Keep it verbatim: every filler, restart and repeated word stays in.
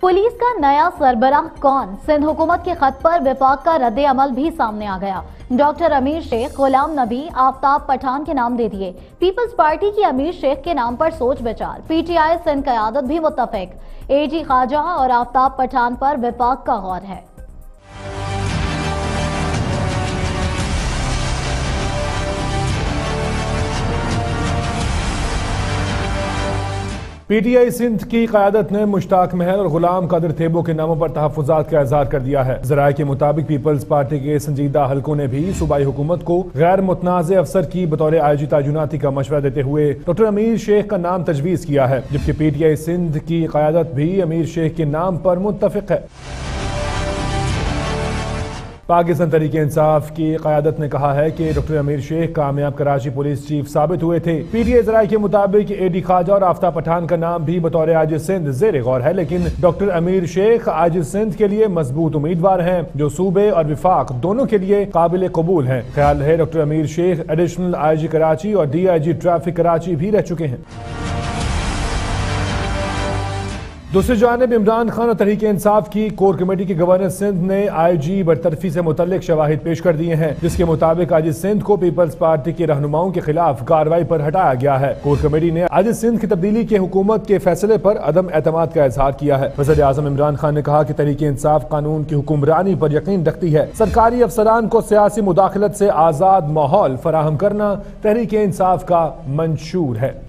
Police का नया सरबराह कौन? सिंध हुकूमत के खत पर विफाक का रद्द अमल भी सामने आ गया। डॉक्टर अमीर शेख, गुलाम नबी, आफ्ताब पठान के नाम दे दिए। पीपल्स पार्टी की अमीर शेख के नाम पर सोच विचार। पीटीआई सिंध क़यादत भी मुत्तफिक। एजी ख्वाजा और आफ्ताब पठान पर विफाक का गौर है। पीटीआई सिंध की क़यादत ने मुश्ताक महल और गुलाम कादिर थेबो के नामों पर तहफ़्फ़ुज़ात का इज़हार कर दिया है। ज़राए के मुताबिक पीपल्स पार्टी के संजीदा हलकों ने भी सूबाई हुकूमत को गैर मुतनाज़े अफसर की बतौर आईजी तैनाती का मशवरा देते हुए डॉक्टर अमीर शेख का नाम तजवीज़ किया है, जबकि पीटीआई सिंध की क़यादत भी अमीर शेख के नाम पर मुत्तफ़िक़ है। पाकिस्तान तहरीक इंसाफ की क़यादत ने कहा है कि डॉक्टर अमीर शेख कामयाब कराची पुलिस चीफ साबित हुए थे। पीटीआई ज़राए के मुताबिक एडी ख्वाजा और आफ्ताब पठान का नाम भी बतौर आजिज़ सिंध ज़ेर गौर है, लेकिन डॉक्टर अमीर शेख आजिज़ सिंध के लिए मजबूत उम्मीदवार हैं जो सूबे और विफाक दोनों के लिए काबिल कबूल हैं। ख्याल है doctor Amir Sheikh additional I G Karachi और D I G traffic Karachi भी रह चुके हैं। दूसरी जानिब इमरान खान और तहरीक इंसाफ की कोर कमेटी की गवर्नर सिंध ने आई जी बरतरफी से मुतल्लिक शवाहिद पेश कर दिए हैं, जिसके मुताबिक आज सिंध को पीपल्स पार्टी के रहनुमाओं के खिलाफ कार्रवाई पर हटाया गया है। कोर कमेटी ने आज सिंध की तब्दीली के हुकूमत के फैसले पर अदम एतमाद का इजहार किया है। वज़ीर आज़म इमरान खान ने कहा कि तहरीक इंसाफ कानून की हुक्मरानी पर यकीन रखती है। सरकारी अफसरान को सियासी मुदाखलत से आजाद माहौल फराहम करना तहरीक इंसाफ का मंशूर है।